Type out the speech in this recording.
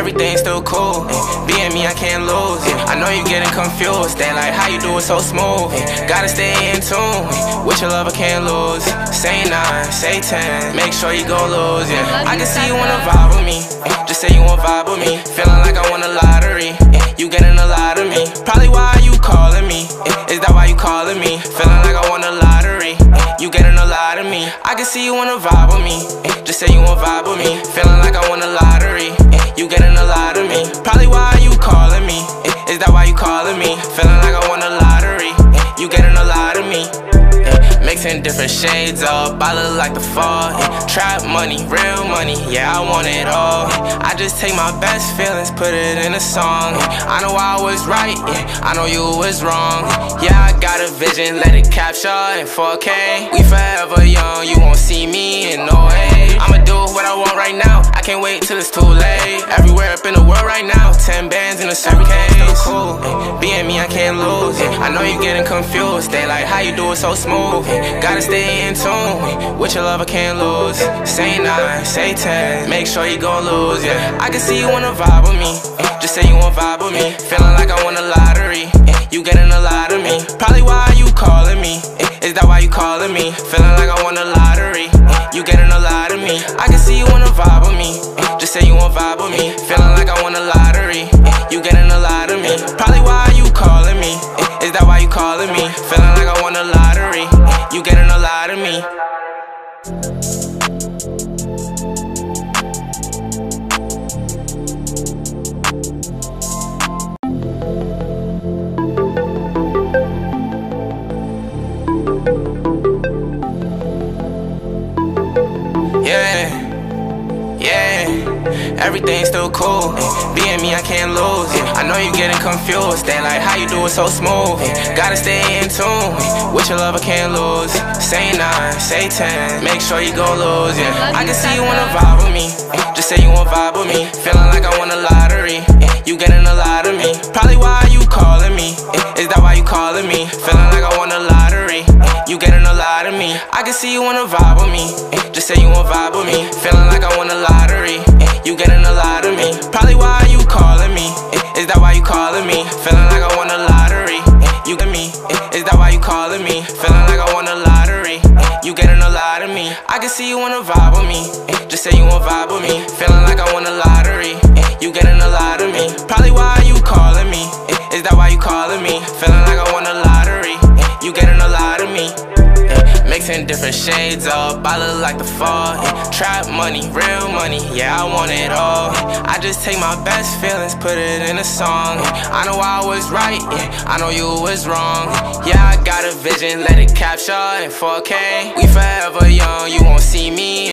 everything's still cool. Being me, I can't lose. I know you getting confused. They like how you do it so smooth. Gotta stay in tune. With your love, I can't lose. Say 9, say 10, make sure you gon' lose. I can see you wanna vibe with me. Just say you wanna vibe with me. Feeling like I won a lottery. You getting a lot of me. Probably why you calling me. Is that why you calling me? Feeling like I won a lottery. You getting a lot of me. I can see you wanna vibe with me. Just say you wanna vibe with me. Feeling like I won a lottery. You getting a lot of me. Probably why you calling me. Is that why you calling me? Feeling like I won a lottery. You getting a lot of me. Mixing different shades up, I look like the fall. Trap money, real money, yeah, I want it all. I just take my best feelings, put it in a song. I know I was right, yeah, I know you was wrong. Yeah, I got a vision, let it capture in 4K. We forever young, you won't see me in no way. I'ma do what I want right now, I can't wait till it's too late. Everywhere up in the world right now, 10 bands in a suitcase. Still cool, being me, I can't lose. I know you getting confused, they like how you do it so smooth. Gotta stay in tune. With your love, I can't lose. Say 9, say 10, make sure you gon' lose. I can see you wanna vibe with me. Just say you wanna vibe with me. Feeling like I won a lottery. You getting a lot of me. Probably why you calling me. Is that why you calling me? Feeling like I won a lottery. You getting a lot of me. I can see you wanna vibe with me. Just say you wanna vibe with me. Feeling like I won a lottery. You getting a lot of me. Probably why you calling me. Is that why you calling me? Feeling like I won a lottery. You getting a lot of me. Everything's still cool. Being me, I can't lose. I know you getting confused. They like how you do it so smooth. Gotta stay in tune. With your love, I can't lose. Say 9, say 10, make sure you gon' lose. I can see you wanna vibe with me. Just say you wanna vibe with me. Feeling like I won a lottery. You getting a lot of me. Probably why you calling me. Is that why you calling me? Feeling like I won a lottery. You getting a lot of me. I can see you wanna vibe with me. Just say you wanna vibe with me. Feeling like I won a lottery. You getting a lot of me. Probably why you calling me. Is that why you calling me? Feeling like I won a lottery. You get me. Is that why you calling me? Feeling like I won a lottery. You getting a lot of me. I can see you wanna vibe with me. Just say you wanna vibe with me. Feeling like I won a lottery. You getting a lot of me. Probably why you calling me. Is that why you calling me? Feeling like I won a lottery. You getting a lot of me. Mixing different shades up, I look like the fall. Trap money, real money, yeah, I want it all. I just take my best feelings, put it in a song. I know I was right, yeah, I know you was wrong. Yeah, I got a vision, let it capture in 4K. We forever young, you won't see me